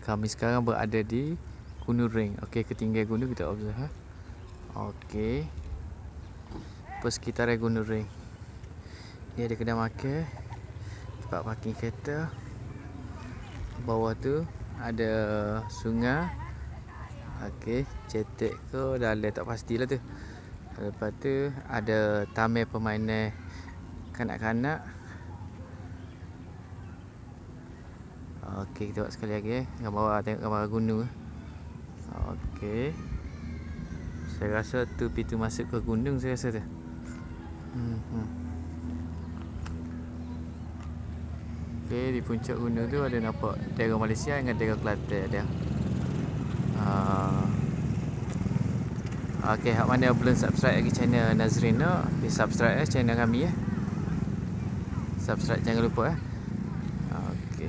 Kami sekarang berada di Gunung Ring. Okey, ketinggian gunung kita observe. Okey. Persekitaran Gunung Ring. Ni ada kedai makan, tempat parking kereta. Bawah tu ada sungai. Okey, cetek ke dalam tak pastilah tu. Lepas tu ada taman permainan kanak-kanak. Okey, kita buat sekali lagi gambar bawah, tengok gambar gunung. Okey. Saya rasa tu pintu masuk ke gunung, saya rasa tu. Okey, di puncak gunung tu ada nampak daerah Malaysia dengan daerah Kelantan ada. Okey, hak mana belum subscribe lagi channel Nazrina, pergi subscribe channel kami . Subscribe jangan lupa . Okey.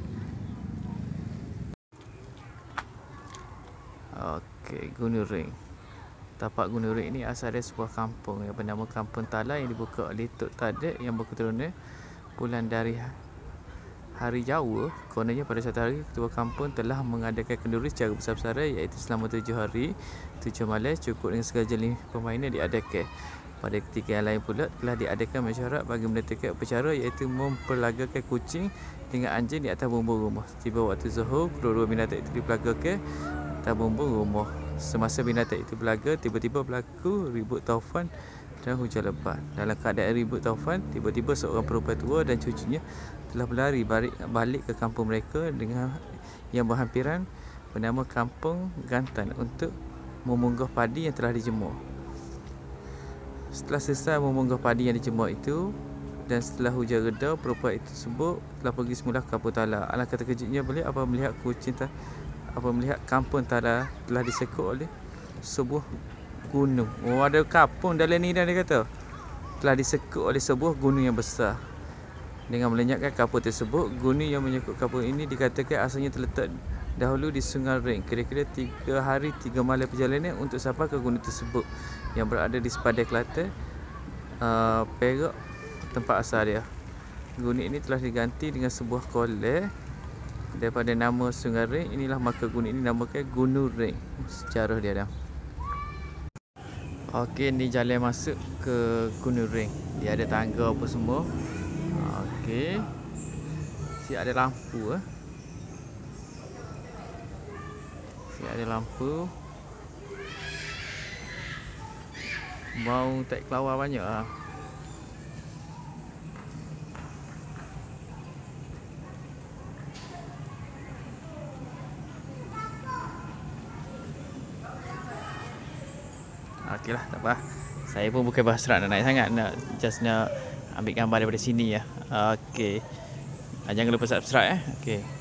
Okey, Gunung Ring. Tapak Gunung Ring ni asal dari sebuah kampung yang bernama Kampung Tala yang dibuka oleh Tok Tadik yang berketurunan bulan dari hari Jawa. Kononnya pada satu hari ketua kampung telah mengadakan kenduri secara besar-besaran, iaitu selama 7 hari 7 malam, cukup dengan segala jenis permainan diadakan. Pada ketika yang lain pula telah diadakan mesyuarat bagi menentukan upacara, iaitu memperlagakan kucing dengan anjing di atas bumbung rumah. Tiba waktu zuhur, kedua-dua binatang itu dipelagakan atas bumbung rumah. Semasa binatang itu berlaga, tiba-tiba berlaku ribut taufan dan hujan lebat. Dalam keadaan ribut taufan, tiba-tiba seorang perempuan tua dan cucunya telah berlari balik ke kampung mereka dengan yang berhampiran bernama Kampung Gantan untuk memunggah padi yang telah dijemur. Setelah selesai memunggah padi yang dijemur itu dan setelah hujan reda, perempuan itu tersebut telah pergi semula ke Kampung Tala. Alangkah terkejutnya beliau apabila melihat Kampung Tala telah disekut oleh sebuah gunung. Oh, ada kampung dalam ni dah, dia kata. Telah disekut oleh sebuah gunung yang besar. Dengan melenyapkan kampung tersebut, gunung yang menyekut kampung ini dikatakan asalnya terletak dahulu di Sungai Ring. Kira-kira 3 hari 3 malam perjalanan untuk sampai ke gunung tersebut yang berada di sepadan Kelantan, Perak, tempat asal dia. Gunung ini telah diganti dengan sebuah kolej daripada nama Sungai Ring. Inilah maka gunung ini dinamakan Gunung Ring. Sejarah dia dah. Okey, ni jalan masuk ke Gunung Ring. Dia ada tangga apa semua. Okey. Si ada lampu . Si ada lampu. Bau tak kelawar banyak . Okeylah, tak apa. Saya pun bukan berhasrat nak naik sangat, nak ambil gambar daripada sini . Okey. Jangan lupa subscribe . Okey.